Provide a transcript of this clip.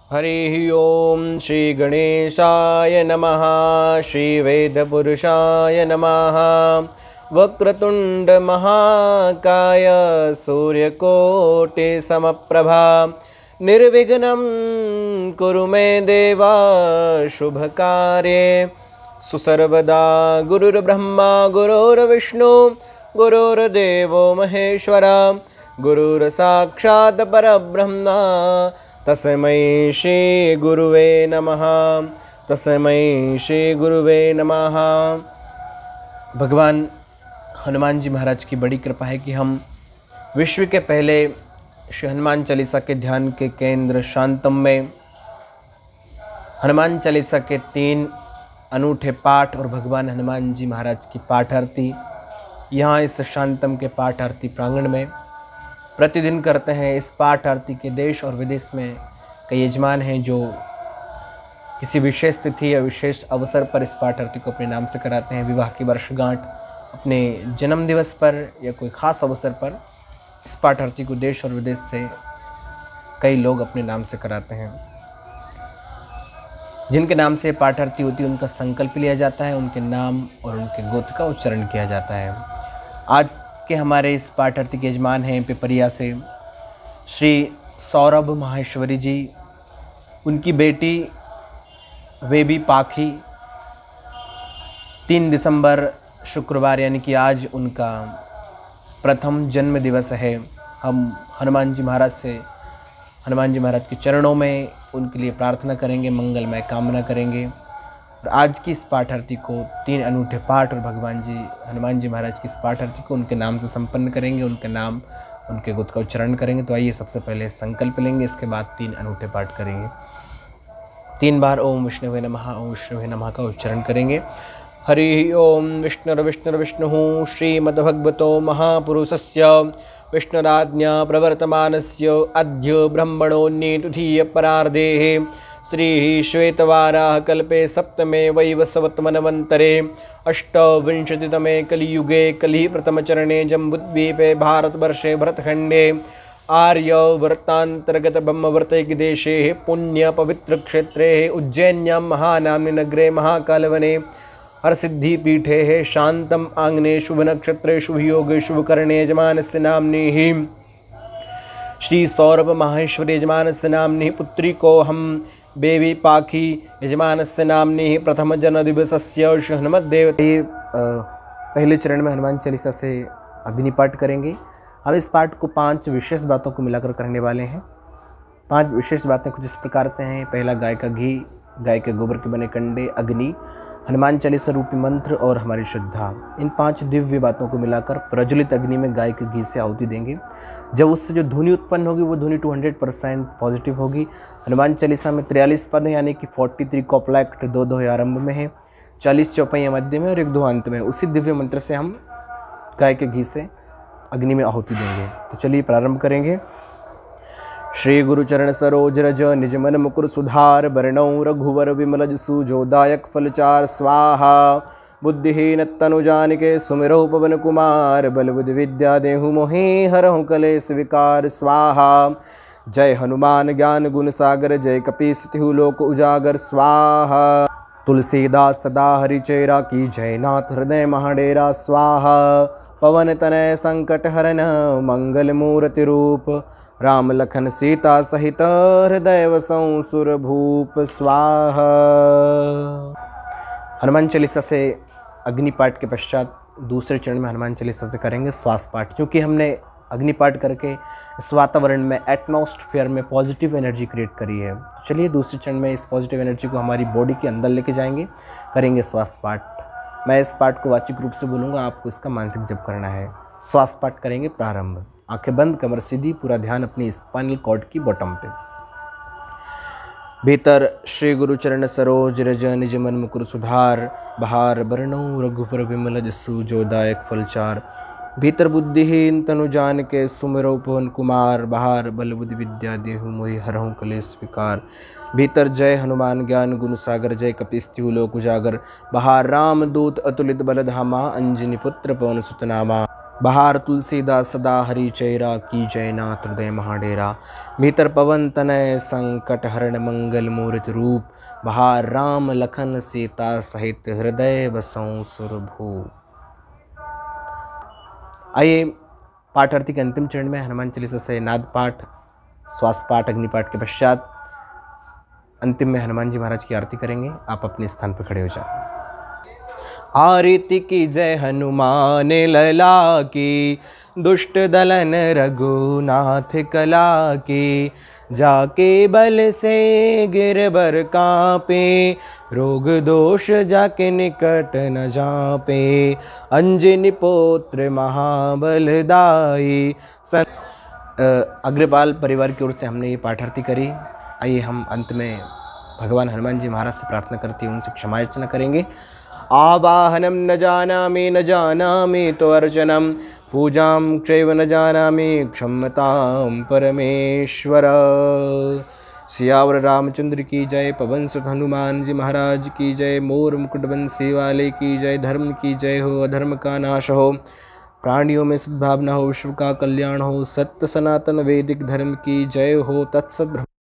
हरि ओम श्री गणेशाय नमः। श्री वेदपुरुषाय नमः। वक्रतुंड महाकाय सूर्यकोटि समप्रभा निर्विघ्नं कुरु मे देवा शुभकार्ये सुसर्वदा। गुरुर्ब्रह्मा गुरुर्विष्णु गुरुर्देवो महेश्वरा गुरुर्साक्षात् परब्रह्म तस्मै श्री गुरुवे नमः। तस्मै श्री गुरुवे नमः। भगवान हनुमान जी महाराज की बड़ी कृपा है कि हम विश्व के पहले श्री हनुमान चालीसा के ध्यान के केंद्र शांतम में हनुमान चालीसा के 3 अनूठे पाठ और भगवान हनुमान जी महाराज की पाठ आरती यहाँ इस शांतम के पाठ आरती प्रांगण में प्रतिदिन करते हैं। इस पाठ आरती के देश और विदेश में कई यजमान हैं जो किसी विशेष तिथि या विशेष अवसर पर इस पाठ आरती को अपने नाम से कराते हैं। विवाह की वर्षगांठ, अपने जन्म दिवस पर या कोई ख़ास अवसर पर इस पाठ आरती को देश और विदेश से कई लोग अपने नाम से कराते हैं। जिनके नाम से पाठ आरती होती है उनका संकल्प लिया जाता है, उनके नाम और उनके गोत्र का उच्चारण किया जाता है। आज के हमारे इस पाठ आरती के यजमान हैं पिपरिया से श्री सौरभ माहेश्वरी जी, उनकी बेटी वेबी पाखी। 3 दिसंबर शुक्रवार यानी कि आज उनका प्रथम जन्म दिवस है। हम हनुमान जी महाराज के चरणों में उनके लिए प्रार्थना करेंगे, मंगलमय कामना करेंगे। और आज की इस पाठ आरती को 3 अनूठे पाठ और भगवान जी हनुमान जी महाराज की इस पाठ आरती को उनके नाम से संपन्न करेंगे, उनके नाम उनके गोत्र का उच्चारण करेंगे। तो आइए सबसे पहले संकल्प लेंगे, इसके बाद 3 अनूठे पाठ करेंगे। 3 बार ओम विष्णुवे नमः ओम विष्णुवे नमः का उच्चारण करेंगे। हरि ओम विष्णुर्विष्णुर्विष्णुः श्रीमद्भगवतो महापुरुषस्य विष्णुराज्ञा प्रवर्तमानस्य अद्य ब्रह्मणोऽन्येतुधीय परार्धेः श्री श्वेतवाराह कल्पे सप्तमे वैवस्वतमन्वन्तरे अष्टविंशतितमे कलियुगे कलि प्रथमचरणे जम्बुद्वीपे भारतवर्षे भरतखण्डे आर्यवर्तान्तर्गत ब्रह्मवर्तैकदेशे पुण्यपवित्रक्षेत्रे उज्जैन्यां महानाम्नि नगरे महाकालवने हरसिद्धिपीठे शान्तम् आङ्ने शुभनक्षत्रे शुभयोगे शुभकरणे यजमानस्य नाम्निः श्री सौरभ माहेश्वरी यजमानस्य नाम्निः पुत्री को हम बेबी पाखी यजमानस्य नाम्निः प्रथम जन्मदिवसस्य श्री हनुमद्देवते। पहले चरण में हनुमान चालीसा से अग्नि पाठ करेंगे। अब इस पाठ को 5 विशेष बातों को मिलाकर करने वाले हैं। 5 विशेष बातें कुछ इस प्रकार से हैं। पहला, गाय का घी, गाय के गोबर के बने कंडे, अग्नि, हनुमान चालीसा रूपी मंत्र और हमारी श्रद्धा। इन 5 दिव्य बातों को मिलाकर प्रज्वलित अग्नि में गाय के घी से आहुति देंगे। जब उससे जो धुनी उत्पन्न होगी वो धुनी 200% पॉजिटिव होगी। हनुमान चालीसा में 43 पद हैं, यानी कि 43 कॉप्लेक्ट 2 आरंभ में है, 40 चौपाइयाँ मध्य में और 1 अंत में। उसी दिव्य मंत्र से हम गाय के घी से अग्नि में आहुति देंगे। तो चलिए प्रारंभ करेंगे। श्री गुरुचरण सरोज रज निज मन मुकुर सुधार बरनौ रघुवर विमल जसु जोदायक फलचार स्वाहा। बुद्धिहीन तनु जानिके सुमिरौ पवन कुमार बल बुद्धि विद्या देहु मोहि हरहु कलेश विकार स्वाहा। जय हनुमान ज्ञान गुण सागर जय कपीस तिहु लोक उजागर स्वाहा। तुलसीदास सदा हरिचेरा की जय नाथ हृदय महाडेरा स्वाहा। पवन तनय संकट हरन मंगल मूर्ति रूप राम लखन सीता सहित हृदय वसौ सुर भूप स्वाहा। हनुमान चालीसा से अग्निपाठ के पश्चात दूसरे चरण में हनुमान चालीसा से करेंगे श्वास पाठ। क्योंकि हमने अग्निपाठ करके इस वातावरण में एटमॉस्फेयर में पॉजिटिव एनर्जी क्रिएट करी है। तो चलिए दूसरे चरण में इस पॉजिटिव एनर्जी को हमारी बॉडी के अंदर लेके जाएंगे, करेंगे श्वास पाठ। मैं इस पाठ को वाचिक रूप से बोलूँगा, आपको इसका मानसिक जप करना है। श्वास पाठ करेंगे प्रारंभ। आंखें बंद, कमर सीधी, पूरा ध्यान अपनी स्पाइनल कॉर्ड की बॉटम पे। भीतर श्री गुरुचरण सरोज रज निज मन मुकुर सुधार बहार बरनौ रघुवर विमल जसु जोदायक फलचार। भीतर बुद्धिहीन तनु जान के सुमिरौ पवन कुमार बहार बल बुद्धि विद्या देहु मोहि हरहु कलेश विकार। भीतर जय हनुमान ज्ञान गुण सागर जय कपिस्तिहु लोक उजागर। बहार राम दूत अतुलित बल धामा अंजनी पुत्र पवन सुत नामा। बहार तुलसीदास सदा हरि चेरा, की जय नाथ हृदय महाडेरा। भीतर पवन तनय संकट हरण मंगल मूर्ति रूप, बहार राम लखन सीता सहित हृदय बसों सुरभूप। आइए पाठ आरती के अंतिम चरण में हनुमान चालीसा से नाद पाठ, श्वास पाठ, अग्नि पाठ के पश्चात अंतिम में हनुमान जी महाराज की आरती करेंगे। आप अपने स्थान पर खड़े हो जाए। आरती की जय हनुमान लला की, दुष्ट दलन रघुनाथ कला की। जाके बल से गिरबर कांपे, रोग दोष जाके निकट न जापे। अंजनी पुत्र महाबलदाई। अग्रपाल परिवार की ओर से हमने ये पाठ आरती करी। आइए हम अंत में भगवान हनुमान जी महाराज से प्रार्थना करते हैं, उनसे क्षमा याचना करेंगे। आवाहनम न जानामि तो अर्चनम, पूजाम चैव न जानामि क्षमतां परमेश्वर। सियावर रामचंद्र की जय, पवन सुत हनुमान जी महाराज की जय, मोर मुकुट बंसी वाले की जय। धर्म की जय हो, अधर्म का नाश हो, प्राणियों में सद्भावना हो, विश्व का कल्याण हो। सत्य सनातन वैदिक धर्म की जय हो। तत्सत।